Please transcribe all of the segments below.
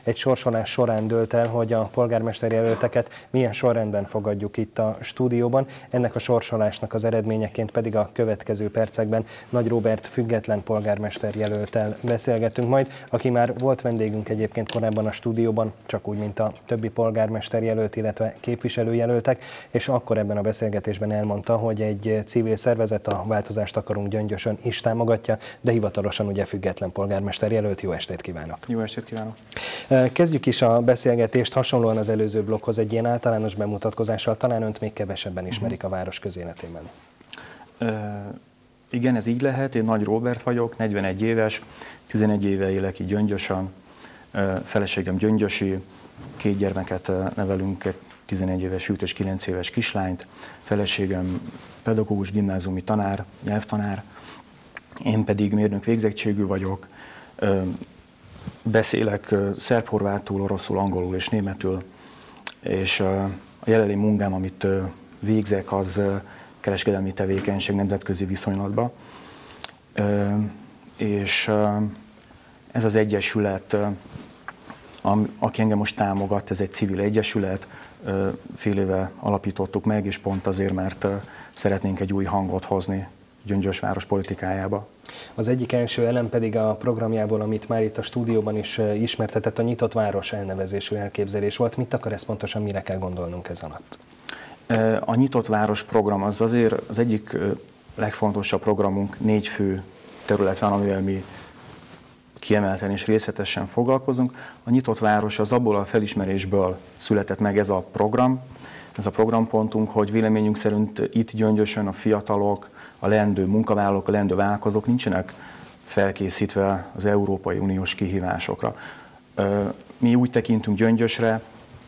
egy sorsolás során dőlt el, hogy a polgármesterjelölteket milyen sorrendben fogadjuk itt a stúdióban. Ennek a sorsolásnak az eredményeként pedig a következő percekben Nagy Róbert független polgármesterjelölttel beszélgetünk majd, aki már volt vendégünk egyébként korábban a stúdióban, csak úgy, mint a többi polgármesterjelölt, illetve képviselőjelöltek, és akkor ebben a beszélgetésben elmondta, hogy egy civil szervezet, a Változást akarunk Gyöngyösön is támogatja, de hivatalosan ugye független polgármesterjelölt. Jó estét kívánok! Jó estét kívánok! Kezdjük is a beszélgetést hasonlóan az előző blokkhoz egy ilyen általános bemutatkozással, talán önt még kevesebben ismerik a város közéletében. Igen, ez így lehet. Én Nagy Róbert vagyok, 41 éves, 11 éve élek itt Gyöngyösön, feleségem gyöngyösi, 2 gyermeket nevelünk, 11 éves fiút és 9 éves kislányt, feleségem pedagógus, gimnáziumi tanár, nyelvtanár, én pedig mérnök végzettségű vagyok, beszélek szerb-horvátul, oroszul, angolul és németül, és a jelenlegi munkám, amit végzek, az kereskedelmi tevékenység nemzetközi viszonylatban. És ez az egyesület, aki engem most támogat, ez egy civil egyesület, fél éve alapítottuk meg, és pont azért, mert szeretnénk egy új hangot hozni Gyöngyös város politikájába. Az egyik első elem pedig a programjából, amit már itt a stúdióban is ismertetett, a Nyitott Város elnevezésű elképzelés volt. Mit akar ez pontosan, mire kell gondolnunk ez alatt? A Nyitott Város program az azért az egyik legfontosabb programunk, 4 fő terület van, amivel mi kiemelten és részletesen foglalkozunk. A Nyitott Város az abból a felismerésből született meg ez a program. Ez a programpontunk, hogy véleményünk szerint itt Gyöngyösön a fiatalok, a leendő munkavállalók, a leendő vállalkozók nincsenek felkészítve az Európai Uniós kihívásokra. Mi úgy tekintünk Gyöngyösre,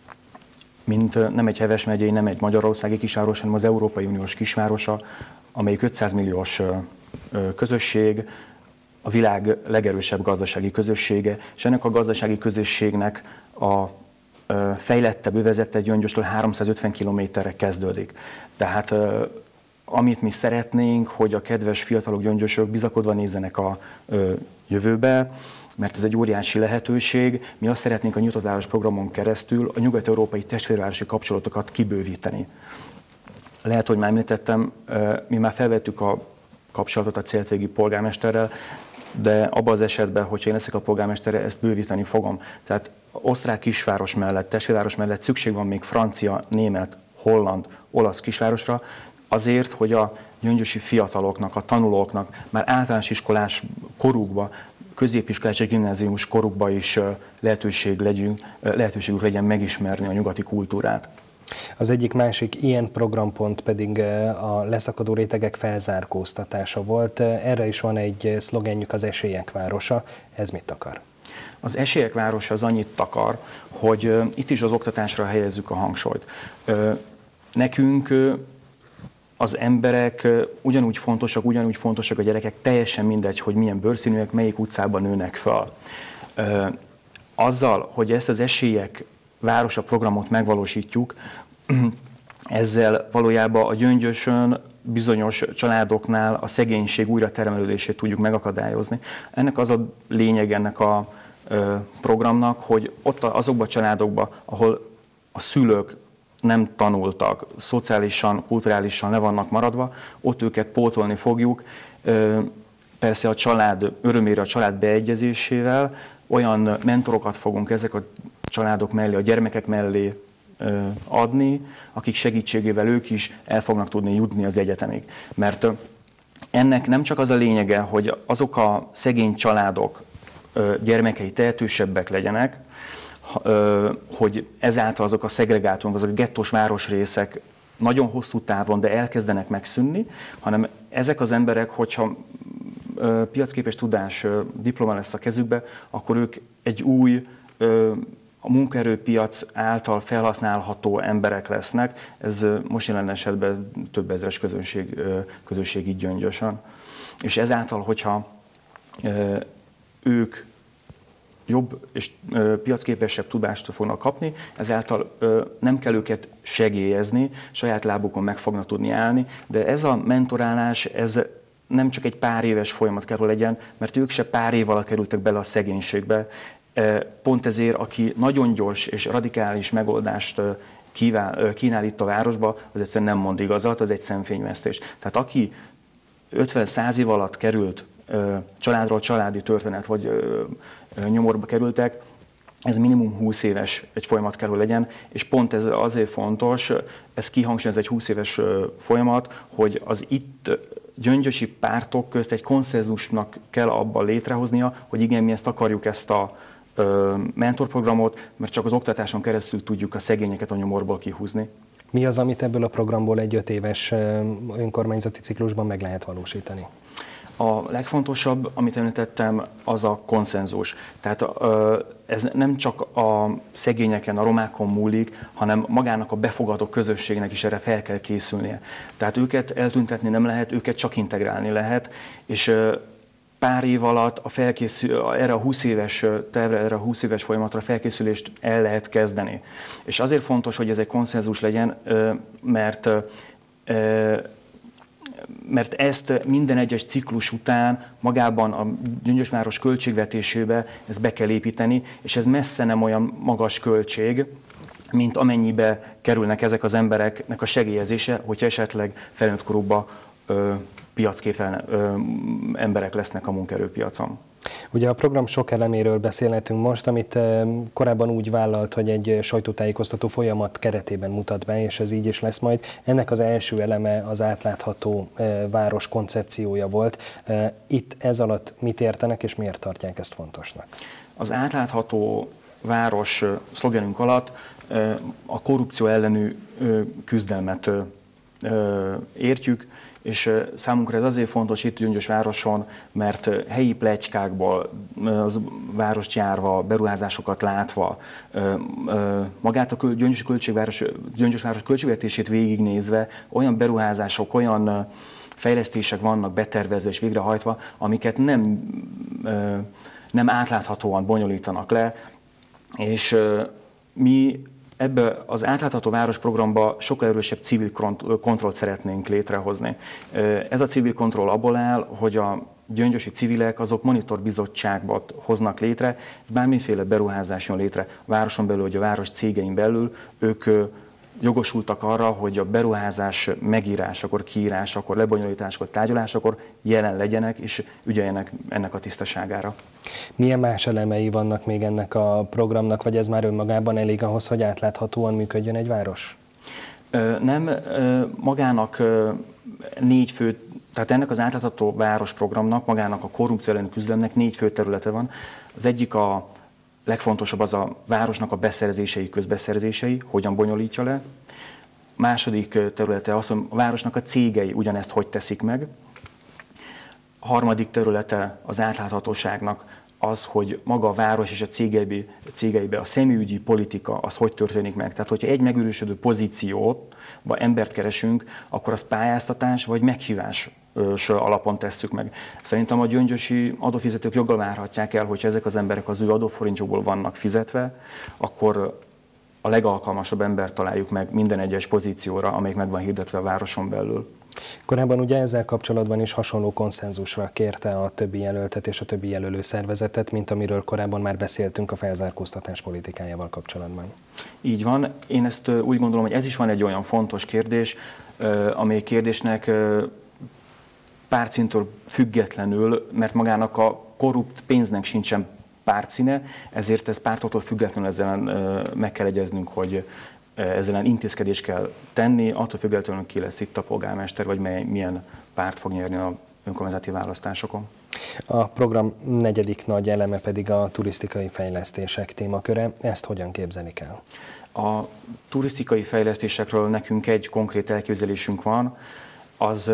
mint nem egy Heves megyei, nem egy magyarországi kisváros, hanem az Európai Uniós kisvárosa, amelyik 500 milliós közösség, a világ legerősebb gazdasági közössége, és ennek a gazdasági közösségnek a fejlettebb övezete Gyöngyöstől 350 kilométerre kezdődik. Tehát amit mi szeretnénk, hogy a kedves fiatalok, gyöngyösök bizakodva nézzenek a jövőbe, mert ez egy óriási lehetőség. Mi azt szeretnénk a Nyitott Város programon keresztül a nyugat-európai testvérvárosi kapcsolatokat kibővíteni. Lehet, hogy már említettem, mi már felvettük a kapcsolatot a céltvégi polgármesterrel, de abban az esetben, hogyha én leszek a polgármestere, ezt bővíteni fogom. Tehát osztrák kisváros mellett, testvérváros mellett szükség van még francia, német, holland, olasz kisvárosra, azért, hogy a gyöngyösi fiataloknak, a tanulóknak már általános iskolás korukba, középiskolás és gimnáziumos korukba is lehetőségük legyen megismerni a nyugati kultúrát. Az egyik másik ilyen programpont pedig a leszakadó rétegek felzárkóztatása volt. Erre is van egy szlogenjük, az Esélyek városa. Ez mit akar? Az Esélyek városa az annyit akar, hogy itt is az oktatásra helyezzük a hangsúlyt. Nekünk az emberek ugyanúgy fontosak a gyerekek, teljesen mindegy, hogy milyen bőrszínűek, melyik utcában nőnek fel. Azzal, hogy ezt az Esélyek városa programot megvalósítjuk, ezzel valójában a Gyöngyösön bizonyos családoknál a szegénység újratermelődését tudjuk megakadályozni. Ennek az a lényeg ennek a programnak, hogy ott azokban a családokban, ahol a szülők nem tanultak, szociálisan, kulturálisan le vannak maradva, ott őket pótolni fogjuk. Persze a család örömére, a család beegyezésével olyan mentorokat fogunk ezek a családok mellé, a gyermekek mellé adni, akik segítségével ők is el fognak tudni jutni az egyetemig. Mert ennek nem csak az a lényege, hogy azok a szegény családok gyermekei tehetősebbek legyenek, hogy ezáltal azok a szegregátumok, azok a gettós városrészek nagyon hosszú távon, de elkezdenek megszűnni, hanem ezek az emberek, hogyha piacképes tudás diploma lesz a kezükbe, akkor ők egy új a munkaerőpiac által felhasználható emberek lesznek. Ez most jelen esetben több ezeres közösség így Gyöngyösön. És ezáltal, hogyha ők jobb és piacképesebb tudást fognak kapni, ezáltal nem kell őket segélyezni, saját lábukon meg fognak tudni állni, de ez a mentorálás, ez nem csak egy pár éves folyamat kell legyen, mert ők se pár év alatt kerültek bele a szegénységbe. Pont ezért, aki nagyon gyors és radikális megoldást kínál itt a városba, az egyszerűen nem mond igazat, az egy szemfényvesztés. Tehát aki 50-100 év alatt került családról családi történet, vagy nyomorba kerültek, ez minimum 20 éves egy folyamat kell, hogy legyen, és pont ez azért fontos, ez kihangsúlyoz, ez egy 20 éves folyamat, hogy az itt gyöngyösi pártok közt egy konszenzusnak kell abban létrehoznia, hogy igen, mi ezt akarjuk, ezt a mentorprogramot, mert csak az oktatáson keresztül tudjuk a szegényeket a nyomorból kihúzni. Mi az, amit ebből a programból egy 5 éves önkormányzati ciklusban meg lehet valósítani? A legfontosabb, amit említettem, az a konszenzus. Tehát ez nem csak a szegényeken, a romákon múlik, hanem magának a befogadó közösségnek is erre fel kell készülnie. Tehát őket eltüntetni nem lehet, őket csak integrálni lehet, és pár év alatt erre a 20 éves tervre, erre a 20 éves folyamatra felkészülést el lehet kezdeni. És azért fontos, hogy ez egy konszenzus legyen, mert ezt minden egyes ciklus után magában a Gyöngyösváros költségvetésébe ezt be kell építeni, és ez messze nem olyan magas költség, mint amennyibe kerülnek ezek az embereknek a segélyezése, hogyha esetleg felnőtt korukban piacképtelen emberek lesznek a munkaerőpiacon. Ugye a program sok eleméről beszélhetünk most, amit korábban úgy vállalt, hogy egy sajtótájékoztató folyamat keretében mutat be, és ez így is lesz majd. Ennek az első eleme az átlátható város koncepciója volt. Itt ez alatt mit értenek, és miért tartják ezt fontosnak? Az átlátható város szlogenünk alatt a korrupció ellenű küzdelmet értjük, és számunkra ez azért fontos itt Gyöngyösvároson, mert helyi pletykákból, az várost járva, beruházásokat látva, magát a Gyöngyösváros költségvetését végignézve olyan beruházások, olyan fejlesztések vannak betervezve és végrehajtva, amiket nem átláthatóan bonyolítanak le, és mi ebbe az átlátható városprogramba sokkal erősebb civil kontrollt szeretnénk létrehozni. Ez a civil kontroll abból áll, hogy a gyöngyösi civilek azok monitorbizottságot hoznak létre, és bármiféle beruházás jön létre a városon belül, vagy a város cégein belül, ők jogosultak arra, hogy a beruházás megírásakor, kiírásakor, lebonyolításakor, tárgyalásakor jelen legyenek, és ügyeljenek ennek a tisztaságára. Milyen más elemei vannak még ennek a programnak, vagy ez már önmagában elég ahhoz, hogy átláthatóan működjön egy város? Nem, magának 4 fő, tehát ennek az átlátható városprogramnak, magának a korrupció elleni küzdelemnek 4 fő területe van. Az egyik a legfontosabb az a városnak a beszerzései, közbeszerzései, hogyan bonyolítja le. Második területe az, hogy a városnak a cégei ugyanezt hogy teszik meg. A harmadik területe az átláthatóságnak az, hogy maga a város és a cégeibe a személyügyi politika az hogy történik meg. Tehát, hogyha egy megürösödő pozícióba embert keresünk, akkor az pályáztatás vagy meghívás alapon tesszük meg. Szerintem a gyöngyösi adófizetők joggal várhatják el, hogyha ezek az emberek az ő adóforintjukból vannak fizetve, akkor a legalkalmasabb embert találjuk meg minden egyes pozícióra, amelyik meg van hirdetve a városon belül. Korábban ugye ezzel kapcsolatban is hasonló konszenzusra kérte a többi jelöltet és a többi jelölő szervezetet, mint amiről korábban már beszéltünk a felzárkóztatás politikájával kapcsolatban. Így van. Én ezt úgy gondolom, hogy ez is van egy olyan fontos kérdés, amely kérdésnek pártszíntől függetlenül, mert magának a korrupt pénznek sincsen pártszíne, ezért ez pártoktól függetlenül ezzel meg kell egyeznünk, hogy ezzel intézkedést kell tenni, attól függetlenül ki lesz itt a polgármester, vagy milyen párt fog nyerni a önkormányzati választásokon. A program negyedik nagy eleme pedig a turisztikai fejlesztések témaköre. Ezt hogyan képzelik el? A turisztikai fejlesztésekről nekünk egy konkrét elképzelésünk van, az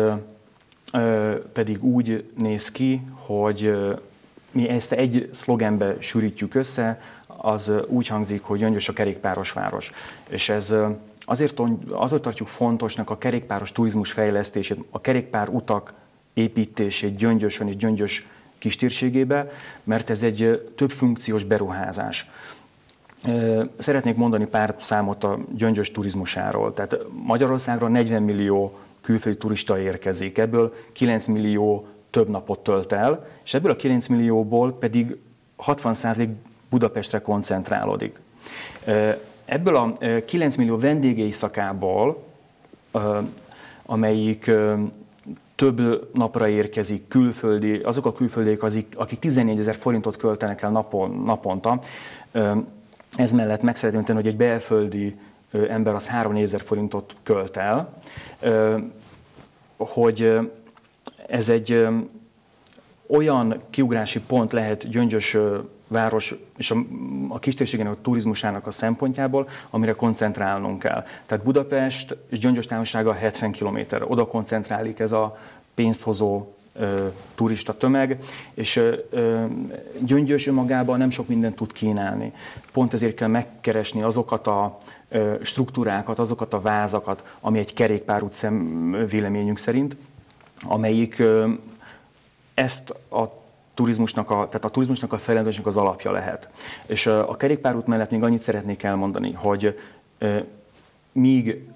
pedig úgy néz ki, hogy mi ezt egy szlogenbe sűrítjük össze, az úgy hangzik, hogy Gyöngyös a kerékpáros város. És ez azért tartjuk fontosnak a kerékpáros turizmus fejlesztését, a kerékpár utak építését Gyöngyösön és Gyöngyös kistérségébe, mert ez egy több funkciós beruházás. Szeretnék mondani pár számot a Gyöngyös turizmusáról. Tehát Magyarországra 40 millió külföldi turista érkezik, ebből 9 millió több napot tölt el, és ebből a 9 millióból pedig 60% Budapestre koncentrálódik. Ebből a 9 millió vendégeéjszakából, amelyik több napra érkezik, külföldi, azok a külföldiek, akik 14 000 forintot költenek el naponta, ez mellett meg szeretném tenni, hogy egy belföldi ember az 3 000 forintot költ el, hogy ez egy olyan kiugrási pont lehet Gyöngyös város és a kistérségének a turizmusának a szempontjából, amire koncentrálnunk kell. Tehát Budapest és Gyöngyös távolsága 70 km, oda koncentrálik ez a pénzt hozó turista tömeg, és Gyöngyös önmagában nem sok mindent tud kínálni. Pont ezért kell megkeresni azokat a struktúrákat, azokat a vázakat, ami egy kerékpárút véleményünk szerint, amelyik ezt a turizmusnak a fejlődésnek az alapja lehet. És a kerékpárút mellett még annyit szeretnék elmondani, hogy míg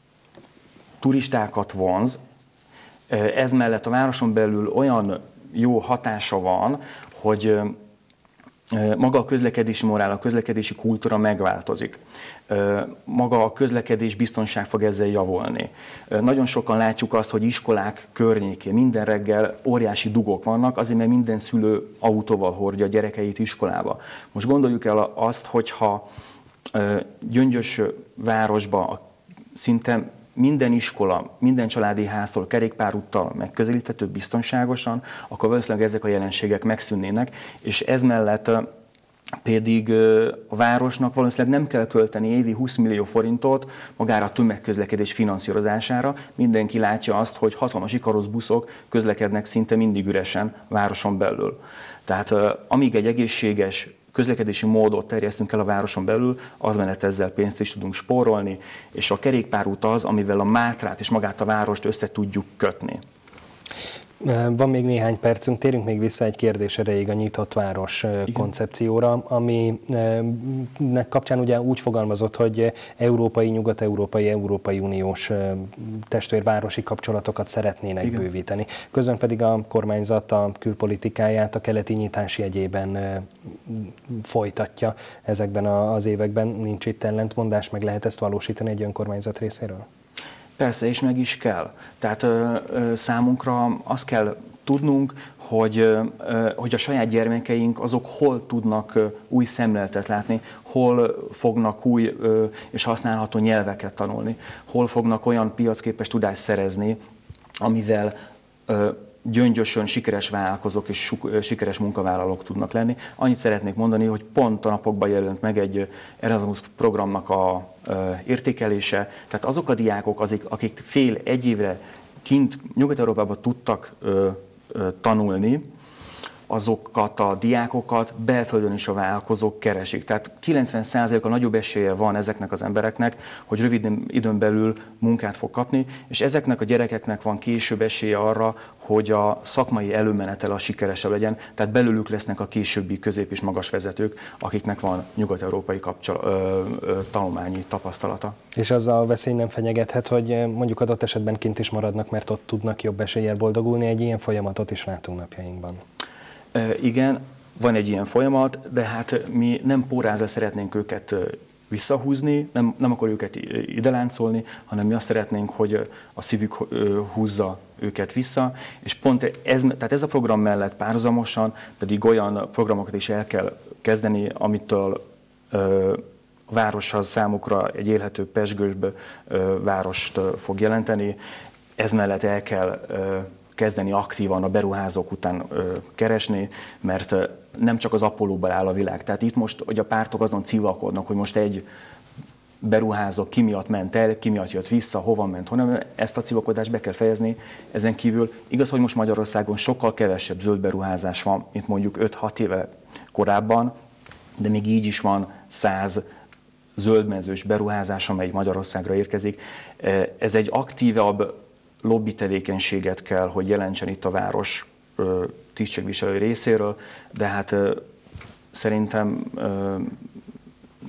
turistákat vonz, ez mellett a városon belül olyan jó hatása van, hogy maga a közlekedési morál, a közlekedési kultúra megváltozik. Maga a közlekedés biztonság fog ezzel javulni. Nagyon sokan látjuk azt, hogy iskolák környékén minden reggel óriási dugók vannak, azért mert minden szülő autóval hordja a gyerekeit iskolába. Most gondoljuk el azt, hogyha Gyöngyös városba szinte minden iskola, minden családi háztól kerékpárúttal megközelíthető biztonságosan, akkor valószínűleg ezek a jelenségek megszűnnének, és ez mellett pedig a városnak valószínűleg nem kell költeni évi 20 millió forintot magára a tömegközlekedés finanszírozására. Mindenki látja azt, hogy hatalmas Ikarusz buszok közlekednek szinte mindig üresen városon belül. Tehát amíg egy egészséges közlekedési módot terjesztünk el a városon belül, az mellett ezzel pénzt is tudunk spórolni, és a kerékpárút az, amivel a Mátrát és magát a várost össze tudjuk kötni. Van még néhány percünk, térjünk még vissza egy kérdés erejéig a nyitott város koncepcióra, aminek kapcsán ugye úgy fogalmazott, hogy európai, nyugat-európai, Európai Uniós testvérvárosi kapcsolatokat szeretnének bővíteni. Közben pedig a kormányzat a külpolitikáját a keleti nyitás jegyében folytatja ezekben az években. Nincs itt ellentmondás, meg lehet ezt valósítani egy önkormányzat részéről? Persze, és meg is kell. Tehát számunkra azt kell tudnunk, hogy a saját gyermekeink azok hol tudnak új szemléletet látni, hol fognak új és használható nyelveket tanulni, hol fognak olyan piacképes tudást szerezni, amivel Gyöngyösön sikeres vállalkozók és sikeres munkavállalók tudnak lenni. Annyit szeretnék mondani, hogy pont a napokban jelent meg egy Erasmus programnak a értékelése. Tehát azok a diákok, akik egy évre kint Nyugat-Európában tudtak tanulni, azokat a diákokat belföldön is a vállalkozók keresik. Tehát 90%-a nagyobb esélye van ezeknek az embereknek, hogy rövid időn belül munkát fog kapni, és ezeknek a gyerekeknek van később esélye arra, hogy a szakmai előmenetel a sikeresebb legyen, tehát belőlük lesznek a későbbi közép- és magas vezetők, akiknek van nyugat-európai tanulmányi tapasztalata. És azzal a veszély nem fenyegethet, hogy mondjuk adott esetben kint is maradnak, mert ott tudnak jobb eséllyel boldogulni, egy ilyen folyamatot is látunk napjainkban. Igen, van egy ilyen folyamat, de hát mi nem pórázra szeretnénk őket visszahúzni, nem akarjuk őket ide láncolni, hanem mi azt szeretnénk, hogy a szívük húzza őket vissza, és pont ez a program mellett párhuzamosan pedig olyan programokat is el kell kezdeni, amitől a városhoz számukra egy élhető, pezsgősbb várost fog jelenteni. Ez mellett el kell kezdeni aktívan a beruházók után keresni, mert nem csak az Apollóban áll a világ. Tehát itt most, hogy a pártok azon civakodnak, hogy most egy beruházó ki miatt ment el, ki miatt jött vissza, hova ment, honnan, ezt a civakodást be kell fejezni. Ezen kívül igaz, hogy most Magyarországon sokkal kevesebb zöld beruházás van, mint mondjuk 5-6 éve korábban, de még így is van 100 zöldmezős beruházás, amely Magyarországra érkezik. Ez egy aktívabb lobby tevékenységet kell, hogy jelentsen itt a város tisztségviselői részéről, de hát szerintem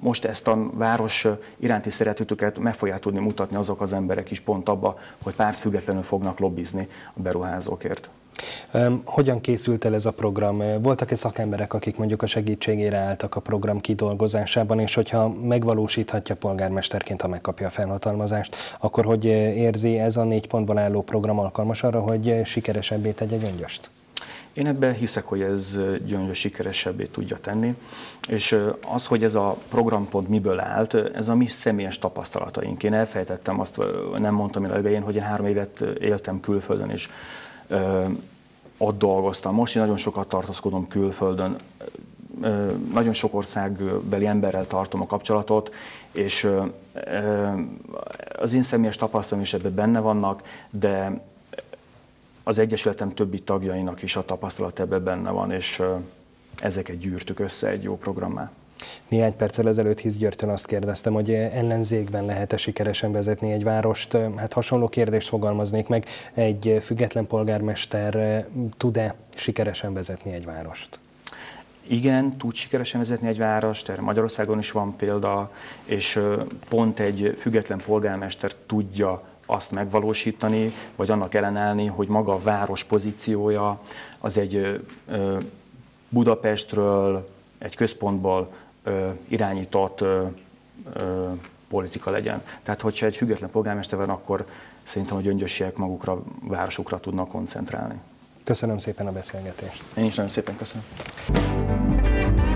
most ezt a város iránti szeretetüket meg fogják tudni mutatni azok az emberek is pont abba, hogy pártfüggetlenül fognak lobbizni a beruházókért. Hogyan készült el ez a program? Voltak-e szakemberek, akik mondjuk a segítségére álltak a program kidolgozásában, és hogyha megvalósíthatja polgármesterként, ha megkapja a felhatalmazást, akkor hogy érzi, ez a 4 pontból álló program alkalmas arra, hogy sikeresebbé tegye Gyöngyöst? Én ebben hiszek, hogy ez Gyöngyös sikeresebbé tudja tenni, és az, hogy ez a programpont miből állt, ez a mi személyes tapasztalataink. Én elfejtettem azt, nem mondtam el elején, hogy én 3 évet éltem külföldön, és ott dolgoztam. Most én nagyon sokat tartózkodom külföldön, nagyon sok országbeli emberrel tartom a kapcsolatot, és az én személyes tapasztalatom is ebben benne vannak, de az Egyesületem többi tagjainak is a tapasztalat ebben benne van, és ezeket gyűrtük össze egy jó programmá. Néhány perccel ezelőtt Hisz Györgytől azt kérdeztem, hogy ellenzékben lehet-e sikeresen vezetni egy várost. Hát hasonló kérdést fogalmaznék meg, egy független polgármester tud-e sikeresen vezetni egy várost? Igen, tud sikeresen vezetni egy várost, erre Magyarországon is van példa, és pont egy független polgármester tudja azt megvalósítani, vagy annak ellenállni, hogy maga a város pozíciója az egy Budapestről, egy központból irányított politika legyen. Tehát, hogyha egy független polgármester van, akkor szerintem a gyöngyösiek magukra, városukra tudnak koncentrálni. Köszönöm szépen a beszélgetést. Én is nagyon szépen köszönöm.